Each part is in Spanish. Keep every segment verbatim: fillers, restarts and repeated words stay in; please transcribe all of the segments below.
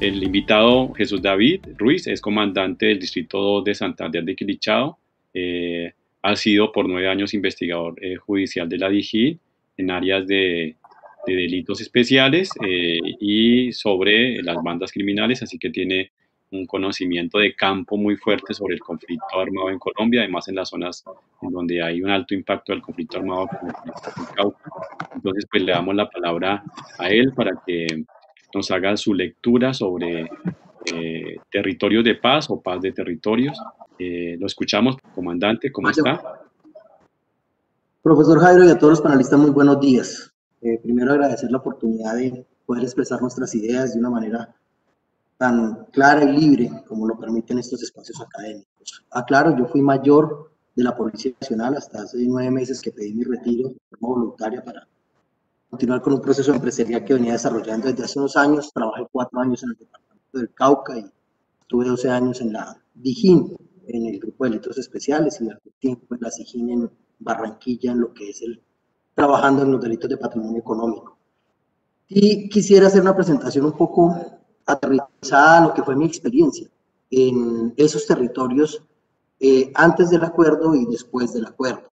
El invitado, Jesús David Ruiz, es comandante del Distrito dos de Santander de Quilichao. Eh, ha sido por nueve años investigador eh, judicial de la D I G I en áreas de, de delitos especiales eh, y sobre las bandas criminales, así que tiene un conocimiento de campo muy fuerte sobre el conflicto armado en Colombia, además en las zonas en donde hay un alto impacto del conflicto armado, como el Cauca. Entonces, pues le damos la palabra a él para que nos haga su lectura sobre eh, territorios de paz o paz de territorios. Eh, lo escuchamos, comandante, ¿cómo está? Profesor Jairo y a todos los panelistas, muy buenos días. Eh, primero agradecer la oportunidad de poder expresar nuestras ideas de una manera tan clara y libre como lo permiten estos espacios académicos. Aclaro, yo fui mayor de la Policía Nacional hasta hace nueve meses que pedí mi retiro de forma voluntaria para continuar con un proceso empresarial que venía desarrollando desde hace unos años. Trabajé cuatro años en el departamento del Cauca y estuve doce años en la D I G I N, en el grupo de delitos especiales, y al tiempo en la S I G I N en Barranquilla, en lo que es el trabajando en los delitos de patrimonio económico. Y quisiera hacer una presentación un poco aterrizada a lo que fue mi experiencia en esos territorios eh, antes del acuerdo y después del acuerdo.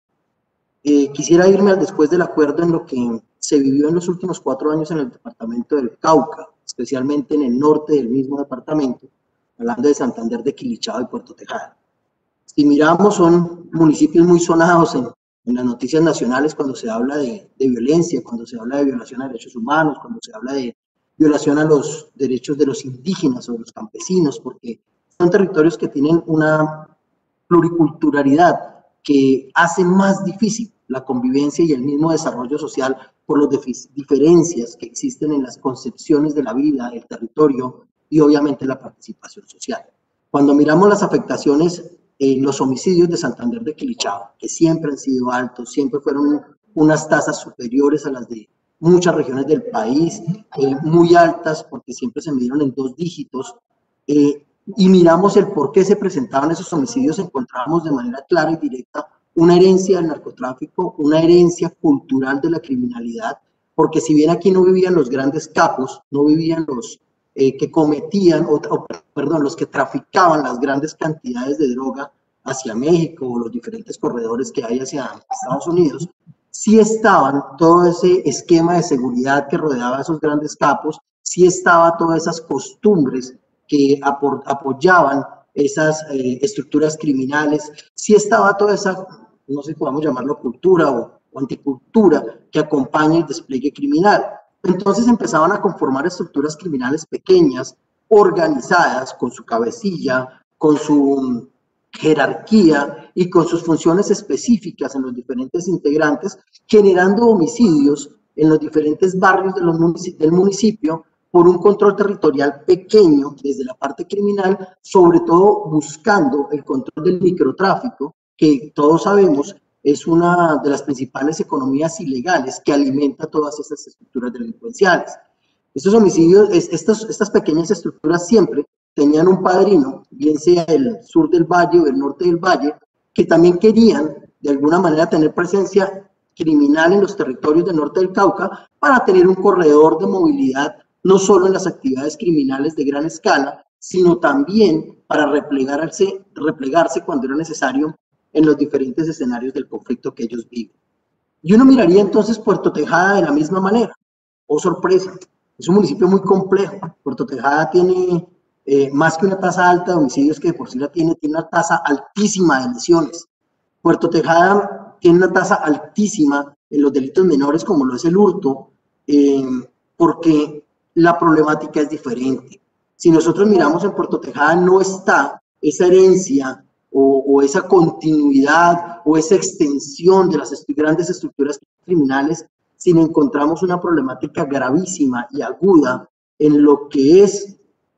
Eh, quisiera irme al después del acuerdo en lo que se vivió en los últimos cuatro años en el departamento del Cauca, especialmente en el norte del mismo departamento, hablando de Santander de Quilichao y Puerto Tejada. Si miramos, son municipios muy sonados en, en las noticias nacionales cuando se habla de, de violencia, cuando se habla de violación a derechos humanos, cuando se habla de violación a los derechos de los indígenas o de los campesinos, porque son territorios que tienen una pluriculturalidad que hace más difícil la convivencia y el mismo desarrollo social por las diferencias que existen en las concepciones de la vida, el territorio y obviamente la participación social. Cuando miramos las afectaciones en los homicidios de Santander de Quilichao, que siempre han sido altos, siempre fueron unas tasas superiores a las de muchas regiones del país, eh, muy altas porque siempre se midieron en dos dígitos, eh, y miramos el por qué se presentaban esos homicidios, encontramos de manera clara y directa una herencia del narcotráfico, una herencia cultural de la criminalidad, porque si bien aquí no vivían los grandes capos, no vivían los eh, que cometían, o, o, perdón, los que traficaban las grandes cantidades de droga hacia México o los diferentes corredores que hay hacia Estados Unidos, sí estaban todo ese esquema de seguridad que rodeaba a esos grandes capos, sí estaba todas esas costumbres que apoyaban esas eh, estructuras criminales, sí estaba toda esa, no sé si podemos llamarlo cultura o, o anticultura que acompaña el despliegue criminal. Entonces empezaban a conformar estructuras criminales pequeñas, organizadas, con su cabecilla, con su jerarquía y con sus funciones específicas en los diferentes integrantes, generando homicidios en los diferentes barrios de los munic- del municipio, por un control territorial pequeño desde la parte criminal, sobre todo buscando el control del microtráfico, que todos sabemos es una de las principales economías ilegales que alimenta todas estas estructuras delincuenciales. Estos homicidios, estos, estas pequeñas estructuras siempre tenían un padrino, bien sea el sur del valle o el norte del valle, que también querían de alguna manera tener presencia criminal en los territorios del norte del Cauca para tener un corredor de movilidad no solo en las actividades criminales de gran escala, sino también para replegarse, replegarse cuando era necesario en los diferentes escenarios del conflicto que ellos viven. Y uno miraría entonces Puerto Tejada de la misma manera. Oh, sorpresa, es un municipio muy complejo. Puerto Tejada tiene eh, más que una tasa alta de homicidios, que de por sí la tiene, tiene una tasa altísima de lesiones. Puerto Tejada tiene una tasa altísima en los delitos menores, como lo es el hurto, eh, porque la problemática es diferente. Si nosotros miramos en Puerto Tejada, no está esa herencia o, o esa continuidad o esa extensión de las est- grandes estructuras criminales, sino encontramos una problemática gravísima y aguda en lo que es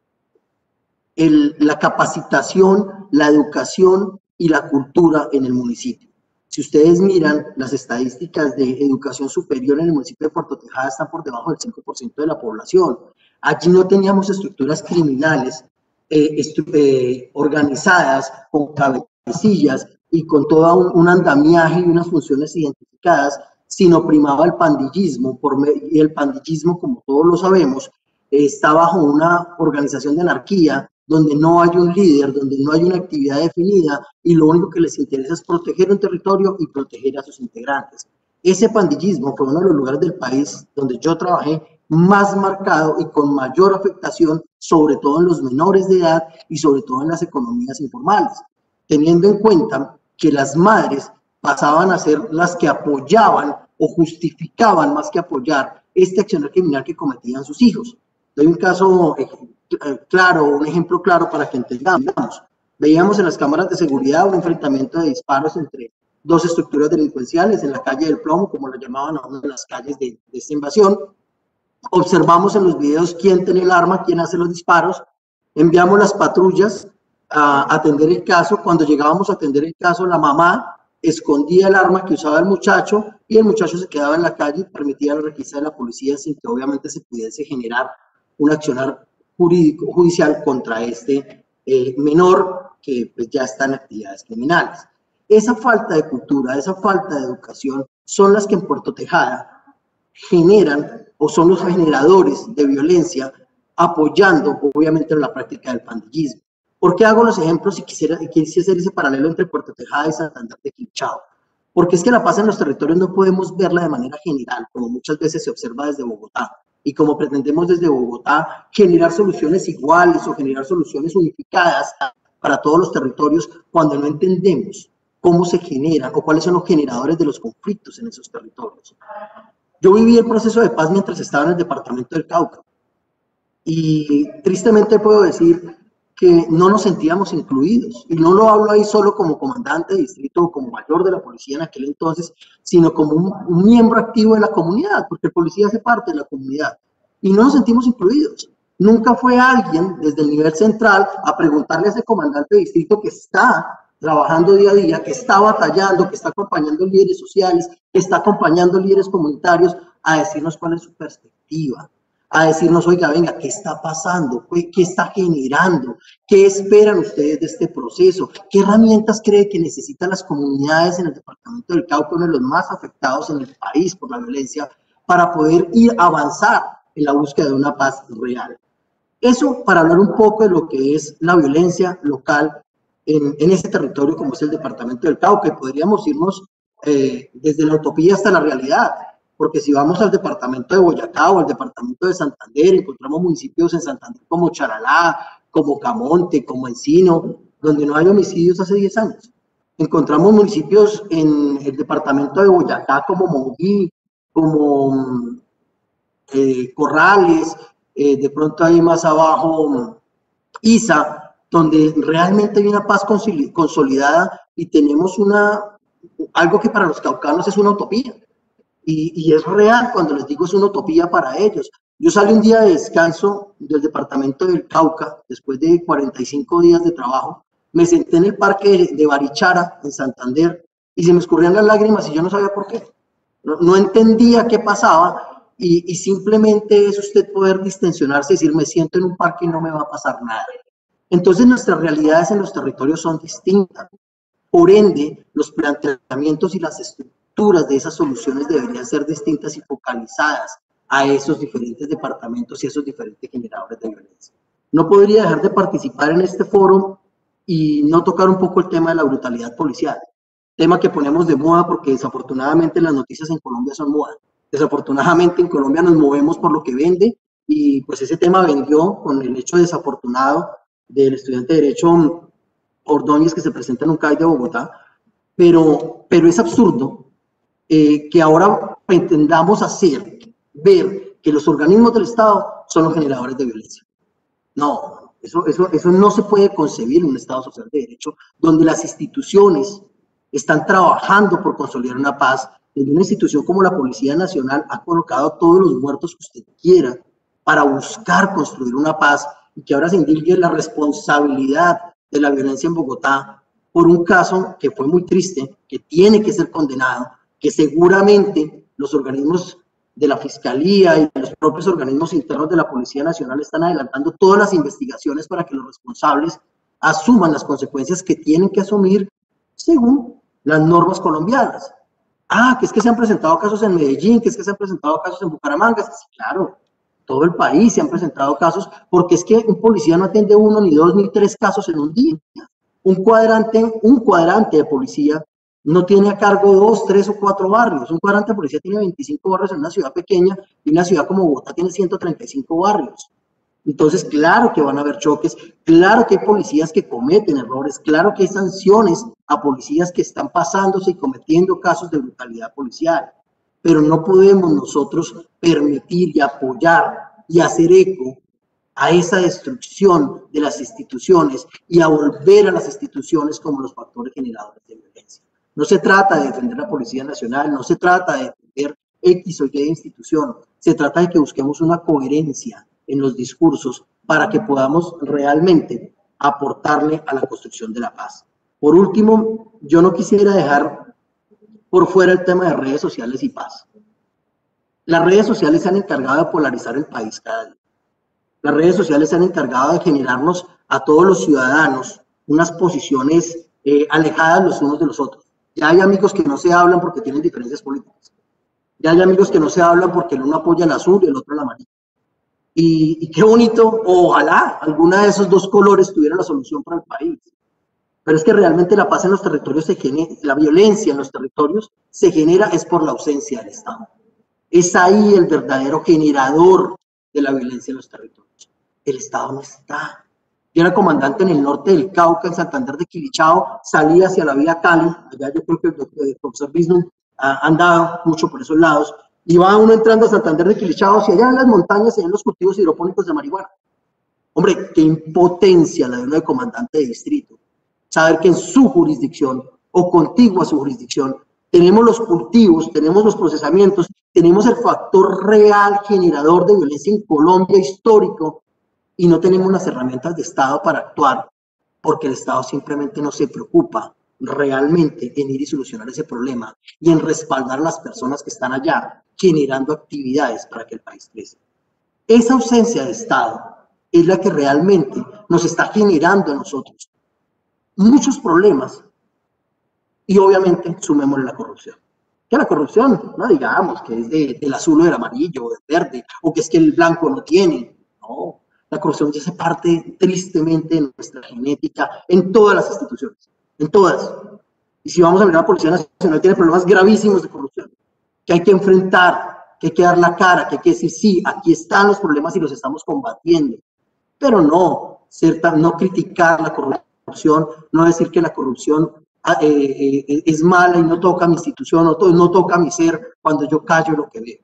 el, la capacitación, la educación y la cultura en el municipio. Si ustedes miran las estadísticas de educación superior en el municipio de Puerto Tejada, están por debajo del cinco por ciento de la población. Allí no teníamos estructuras criminales eh, estru eh, organizadas con cabecillas y con todo un, un andamiaje y unas funciones identificadas, sino primaba el pandillismo, por y el pandillismo, como todos lo sabemos, está bajo una organización de anarquía, donde no hay un líder, donde no hay una actividad definida y lo único que les interesa es proteger un territorio y proteger a sus integrantes. Ese pandillismo fue uno de los lugares del país donde yo trabajé más marcado y con mayor afectación, sobre todo en los menores de edad y sobre todo en las economías informales, teniendo en cuenta que las madres pasaban a ser las que apoyaban o justificaban más que apoyar este accionar criminal que cometían sus hijos. Doy un caso eh, claro, un ejemplo claro para que entendamos. Veíamos en las cámaras de seguridad un enfrentamiento de disparos entre dos estructuras delincuenciales en la calle del Plomo, como lo llamaban a una de las calles de, de esta invasión. Observamos en los videos quién tiene el arma, quién hace los disparos. Enviamos las patrullas a atender el caso. Cuando llegábamos a atender el caso, la mamá escondía el arma que usaba el muchacho y el muchacho se quedaba en la calle y permitía la requisa de la policía sin que obviamente se pudiese generar un accionar jurídico, judicial contra este eh, menor que pues, ya está en actividades criminales. Esa falta de cultura, esa falta de educación son las que en Puerto Tejada generan o son los generadores de violencia, apoyando obviamente en la práctica del pandillismo. ¿Por qué hago los ejemplos y quisiera, quisiera hacer ese paralelo entre Puerto Tejada y Santander de Quilichao? Porque es que la paz en los territorios no podemos verla de manera general, como muchas veces se observa desde Bogotá, y como pretendemos desde Bogotá generar soluciones iguales o generar soluciones unificadas para todos los territorios cuando no entendemos cómo se generan o cuáles son los generadores de los conflictos en esos territorios. Yo viví el proceso de paz mientras estaba en el departamento del Cauca y tristemente puedo decir que no nos sentíamos incluidos, y no lo hablo ahí solo como comandante de distrito o como mayor de la policía en aquel entonces, sino como un, un miembro activo de la comunidad, porque el policía hace parte de la comunidad, y no nos sentimos incluidos. Nunca fue alguien desde el nivel central a preguntarle a ese comandante de distrito que está trabajando día a día, que está batallando, que está acompañando líderes sociales, que está acompañando líderes comunitarios, a decirnos cuál es su perspectiva, a decirnos, oiga, venga, ¿qué está pasando? ¿Qué está generando? ¿Qué esperan ustedes de este proceso? ¿Qué herramientas cree que necesitan las comunidades en el departamento del Cauca, uno de los más afectados en el país por la violencia, para poder ir a avanzar en la búsqueda de una paz real? Eso para hablar un poco de lo que es la violencia local en, en ese territorio como es el departamento del Cauca, y podríamos irnos eh, desde la utopía hasta la realidad. Porque si vamos al departamento de Boyacá o al departamento de Santander, encontramos municipios en Santander como Charalá, como Camonte, como Encino, donde no hay homicidios hace diez años. Encontramos municipios en el departamento de Boyacá como Monguí, como eh, Corrales, eh, de pronto ahí más abajo Isa, donde realmente hay una paz consolidada y tenemos una, algo que para los caucanos es una utopía. Y, y es real cuando les digo es una utopía para ellos. Yo salí un día de descanso del departamento del Cauca, después de cuarenta y cinco días de trabajo, me senté en el parque de Barichara, en Santander, y se me escurrían las lágrimas y yo no sabía por qué. No, no entendía qué pasaba y, y simplemente es usted poder distensionarse y decir, me siento en un parque y no me va a pasar nada. Entonces nuestras realidades en los territorios son distintas. Por ende, los planteamientos y las estructuras de esas soluciones deberían ser distintas y focalizadas a esos diferentes departamentos y esos diferentes generadores de violencia. No podría dejar de participar en este foro y no tocar un poco el tema de la brutalidad policial, tema que ponemos de moda porque desafortunadamente las noticias en Colombia son moda. Desafortunadamente en Colombia nos movemos por lo que vende y pues ese tema vendió con el hecho desafortunado del estudiante de Derecho Ordóñez que se presenta en un C A I de Bogotá, pero, pero es absurdo eh, que ahora pretendamos hacer, ver que los organismos del Estado son los generadores de violencia. No, eso, eso, eso no se puede concebir en un Estado social de derecho, donde las instituciones están trabajando por consolidar una paz, donde una institución como la Policía Nacional ha colocado todos los muertos que usted quiera para buscar construir una paz, y que ahora se indique la responsabilidad de la violencia en Bogotá por un caso que fue muy triste, que tiene que ser condenado, que seguramente los organismos de la Fiscalía y los propios organismos internos de la Policía Nacional están adelantando todas las investigaciones para que los responsables asuman las consecuencias que tienen que asumir según las normas colombianas. Ah, que es que se han presentado casos en Medellín, que es que se han presentado casos en Bucaramanga, sí, claro, todo el país se han presentado casos, porque es que un policía no atiende uno, ni dos, ni tres casos en un día. Un cuadrante, un cuadrante de policía no tiene a cargo dos, tres o cuatro barrios. Un cuadrante de policía tiene veinticinco barrios en una ciudad pequeña y una ciudad como Bogotá tiene ciento treinta y cinco barrios. Entonces, claro que van a haber choques, claro que hay policías que cometen errores, claro que hay sanciones a policías que están pasándose y cometiendo casos de brutalidad policial, pero no podemos nosotros permitir y apoyar y hacer eco a esa destrucción de las instituciones y a volver a las instituciones como los factores generadores de violencia. No se trata de defender la Policía Nacional, no se trata de defender X o Y institución, se trata de que busquemos una coherencia en los discursos para que podamos realmente aportarle a la construcción de la paz. Por último, yo no quisiera dejar por fuera el tema de redes sociales y paz. Las redes sociales se han encargado de polarizar el país cada día. Las redes sociales se han encargado de generarnos a todos los ciudadanos unas posiciones eh, alejadas los unos de los otros. Ya hay amigos que no se hablan porque tienen diferencias políticas. Ya hay amigos que no se hablan porque el uno apoya el azul y el otro el amarillo. Y, y qué bonito, ojalá alguna de esos dos colores tuviera la solución para el país. Pero es que realmente la paz en los territorios se genera, la violencia en los territorios se genera es por la ausencia del Estado. Es ahí el verdadero generador de la violencia en los territorios. El Estado no está. Yo era comandante en el norte del Cauca, en Santander de Quilichao, salí hacia la vía Cali, allá yo creo que el, doctor, el profesor Bisnum ha andado mucho por esos lados, y va uno entrando a Santander de Quilichao, hacia allá en las montañas, en los cultivos hidropónicos de marihuana. Hombre, qué impotencia la de uno de comandante de distrito. Saber que en su jurisdicción, o contigua a su jurisdicción, tenemos los cultivos, tenemos los procesamientos, tenemos el factor real generador de violencia en Colombia histórico, y no tenemos las herramientas de Estado para actuar, porque el Estado simplemente no se preocupa realmente en ir y solucionar ese problema y en respaldar a las personas que están allá, generando actividades para que el país crezca. Esa ausencia de Estado es la que realmente nos está generando a nosotros muchos problemas y obviamente sumémosle la corrupción. Que la corrupción, no digamos que es de, del azul o del amarillo o del verde, o que es que el blanco no tiene, no. La corrupción ya hace parte tristemente de nuestra genética en todas las instituciones, en todas. Y si vamos a mirar, la Policía Nacional tiene problemas gravísimos de corrupción, que hay que enfrentar, que hay que dar la cara, que hay que decir, sí, aquí están los problemas y los estamos combatiendo. Pero no, cierta, no criticar la corrupción, no decir que la corrupción eh, eh, es mala y no toca mi institución, no, to no toca mi ser, cuando yo callo lo que veo.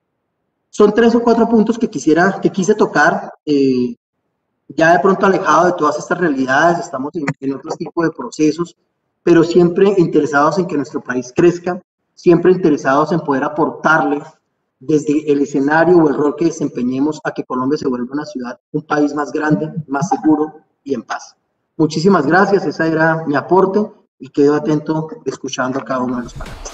Son tres o cuatro puntos que quisiera, que quise tocar, eh, ya de pronto alejado de todas estas realidades, estamos en, en otro tipo de procesos, pero siempre interesados en que nuestro país crezca, siempre interesados en poder aportarle desde el escenario o el rol que desempeñemos a que Colombia se vuelva una ciudad, un país más grande, más seguro y en paz. Muchísimas gracias, ese era mi aporte y quedo atento escuchando a cada uno de los panelistas.